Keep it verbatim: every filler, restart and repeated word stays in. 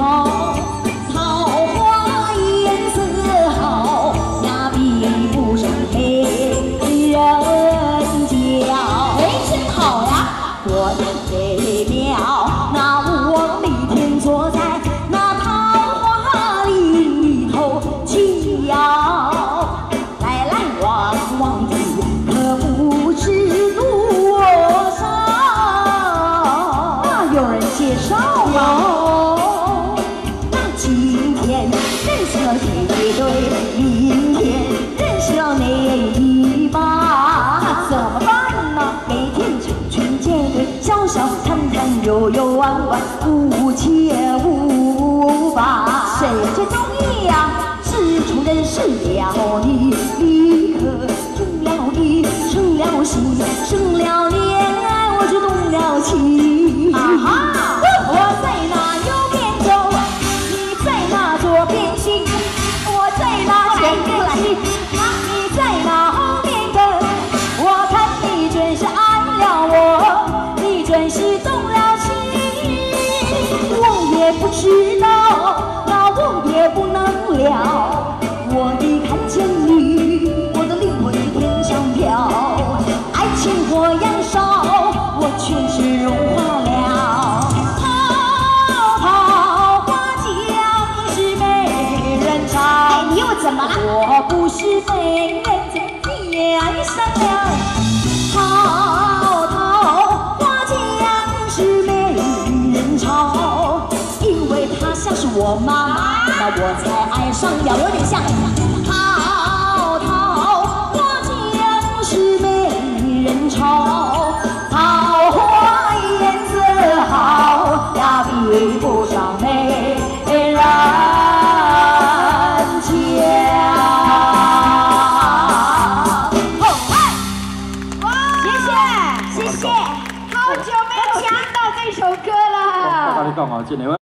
好，桃花颜色好呀，比不上黑人娇。哎，真好呀！我的飞鸟，那我每天坐在那桃花林里头轻摇，来来往往的可不知多少。啊，有人介绍吗？那今天认识了这一对，明天认识了那一把，那怎么办呢？每天成群结队，笑笑谈谈，悠悠弯弯，无切无拔。谁最中意呀？自从认识了你，立刻中了意，生了心，生了恋爱，我就动了情。啊哈！我在那右边走，你在那左边行，我在那前边行，你在那后面跟。我看你准是爱了我，你准是动了情。我也不知道，那我也不能了。我一看见你，我的灵魂在天上飘，爱情火燃烧，我全是融化了。桃桃花江是美人潮。哎，你又怎么了？我不是被人家你爱上了。桃桃花江是美人潮，因为她像是我妈妈，那我才爱上了，有点像。桃桃花江是美人潮，桃花颜色好呀，比不上美人娇。 谢谢，好久没有听到这首歌了。 到底干嘛？今年。